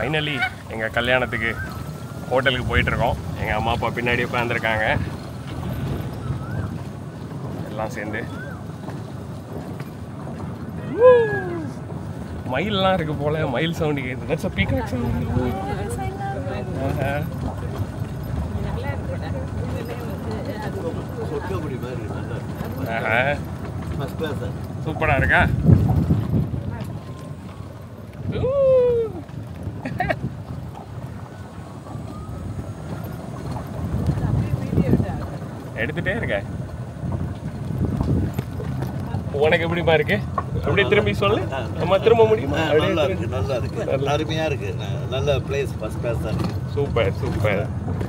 Finally எங்கள் கல்யாணத்துக்கு ஹோட்டலுக்கு போயிட்டுருக்கோம். எங்கள் அம்மா அப்பா பின்னாடி உட்காந்துருக்காங்க எல்லாம் சேர்ந்து. மயிலெலாம் இருக்குது போல், மயில் சவுண்டு கேட்குது. That's a peacock sound. சூப்பராக இருக்கா? எடுத்துட்டே இருக்கேன். உனக்கு எப்படிமா இருக்கு? அப்படியே திரும்பி சொல்லு. நம்ம திரும்ப முடியுமா? நல்லா இருக்கு, நல்லா இருக்கு, அருமையா இருக்கு. நல்ல பிளேஸ், ஃபர்ஸ்ட் கிளாஸ் தான் இருக்கு. Super super.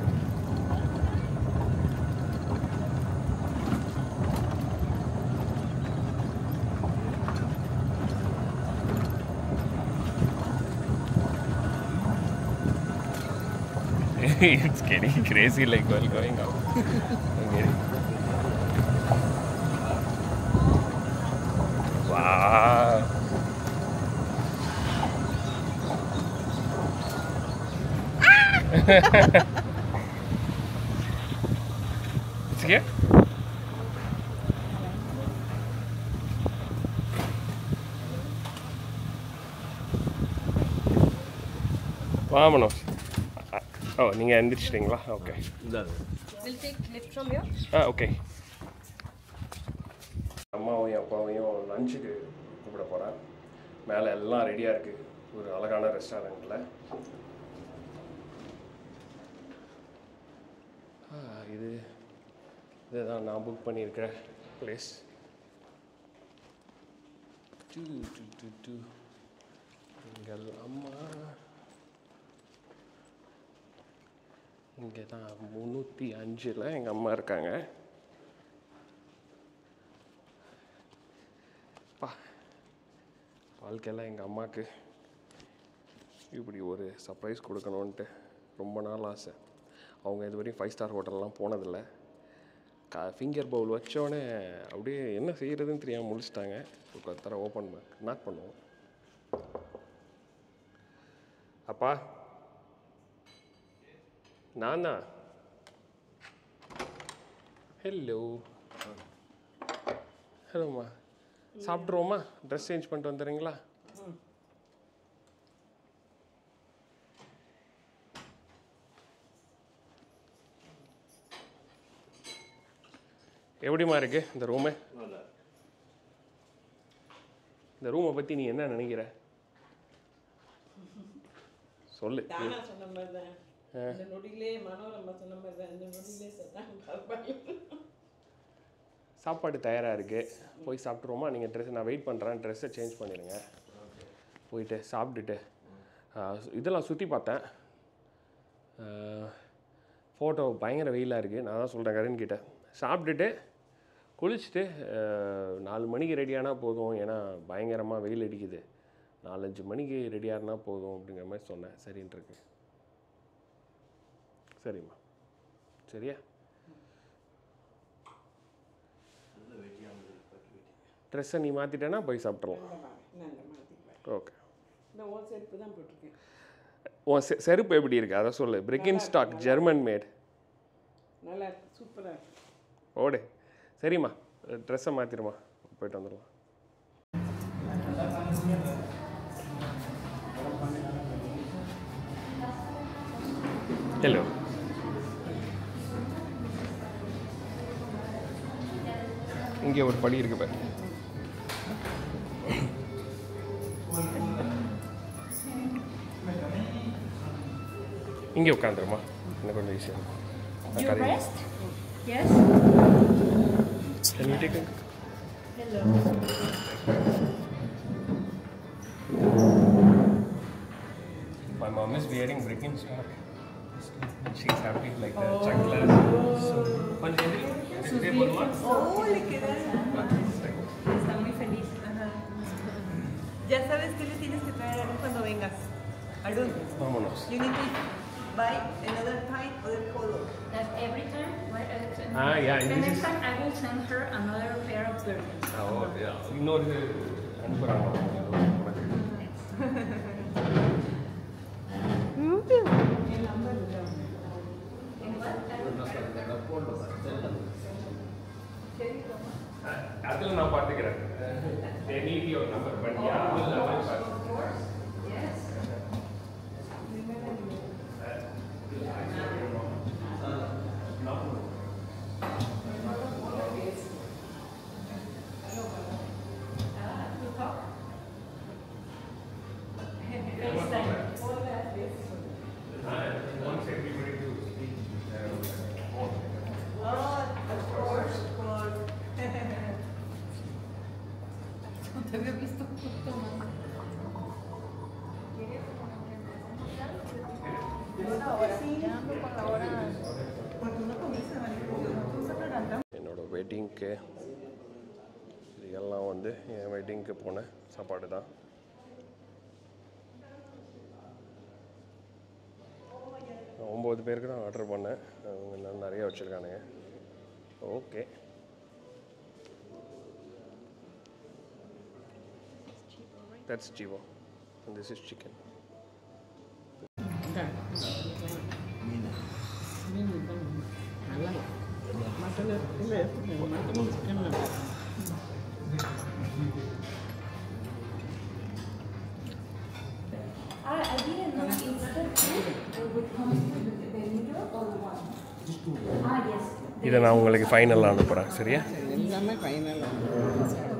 It's getting crazy like while going out. Okay. Wow. It's here? Vámonos. ஓ, நீங்கள் எந்திரிச்சிட்டிங்களா? ஓகே. ஓகே. அம்மாவையும் அப்பாவையும் லஞ்சுக்கு கூப்பிட போகிறேன். மேலே எல்லாம் ரெடியாக இருக்குது ஒரு அழகான ரெஸ்டாரண்ட்டில். இதுதான் நான் புக் பண்ணியிருக்கிற பிளேஸ். எங்கள் அம்மா இங்கே தான் 305 எங்கள் அம்மா இருக்காங்க. வாழ்க்கையில் எங்கள் அம்மாவுக்கு இப்படி ஒரு சர்ப்ரைஸ் கொடுக்கணுன்ட்டு ரொம்ப நாள் ஆசை. அவங்க இதுவரையும் 5 ஸ்டார் ஹோட்டல்லாம் போனதில்லை. ஃபிங்கர் பவுல் வச்சோடனே அப்படியே என்ன செய்கிறதுன்னு தெரியாமல் முடிச்சிட்டாங்க. இப்போ தர ஓப்பன் நாட் பண்ணுவோம். அப்பா, நானா? ஹலோ. ஹலோம்மா, சாப்பிட்ருவோம்மா? ட்ரெஸ் சேஞ்ச் பண்ணிட்டு வந்துடுறீங்களா? எப்படிமா இருக்கு இந்த ரூமு? இந்த ரூமை பற்றி நீ என்ன நினைக்கிற? சொல்லு. சாப்பாடு தயாராக இருக்குது, போய் சாப்பிட்ருவோமா? நீங்கள் ட்ரெஸ் நான் வெயிட் பண்ணுறேன், ட்ரெஸ்ஸை சேஞ்ச் பண்ணிடுங்க. போயிட்டு சாப்பிட்டுட்டு இதெல்லாம் சுற்றி பார்த்தேன். ஃபோட்டோ பயங்கர வெயிலாக இருக்குது. நான் தான் சொல்கிறேன் கரண்ட் கிட்ட, சாப்பிட்டுட்டு குளிச்சுட்டு 4 மணிக்கு ரெடியானால் போதும், ஏன்னா பயங்கரமாக வெயில் அடிக்குது. 4-5 மணிக்கு ரெடியாகனா போதும் அப்படிங்கிற மாதிரி சொன்னேன். சரின்ட்டுருக்கு. சரிம்மா, சரியா? ட்ரெஸ்ஸை நீ மாற்றிட்டேன்னா போய் சாப்பிட்றலாம். ஓகே. உன் செருப்பு எப்படி இருக்கு அதை சொல்லு. பிரிக்கின் ஸ்டாக், ஜெர்மன் மேட். நல்லா சூப்பராக ஓடு. சரிம்மா, ட்ரெஸ்ஸை மாற்றிடுமா, போயிட்டு வந்துடலாம். ஹலோ. இங்கே ஒரு படி இருக்கு பாரு. இங்கே உட்காந்துருமா, இன்னும் கொஞ்சம் ஈஸியாக இருக்கும். Can you take it? Hello. My mom is wearing Birkenstock. She's happy like that. Chaklas. So, Oh, le queda. Está muy feliz. Ya sabes qué le tienes que traer a Arun cuando vengas. Arun. Vámonos. You need to buy another pint or the polo. That every time, right? Yeah. The next time I will send her another pair of Birkins. Oh, yeah. இன்னொரு அனுப்புகிறாங்க. அதில் நான் பார்த்துக்கிறேன். They need your number, but yeah, I will pass. Of course. Yes. Once everybody to speak. No te había visto justo más. என்னோட வெட்டிங்க்கு இதெல்லாம் வந்து என் வெட்டிங்க்கு போன சாப்பாடு தான். நான் 9 பேருக்கு தான் ஆர்டர் பண்ணேன். அவங்க எல்லாம் நிறைய வச்சுருக்கானுங்க. Okay, that's Chivo and this is chicken. I didn't know it's the two would come with the noodle or one. Yes. இதை நான் உங்களுக்கு ஃபைனலாக அனுப்புகிறேன். சரியா? எல்லாமே ஃபைனல்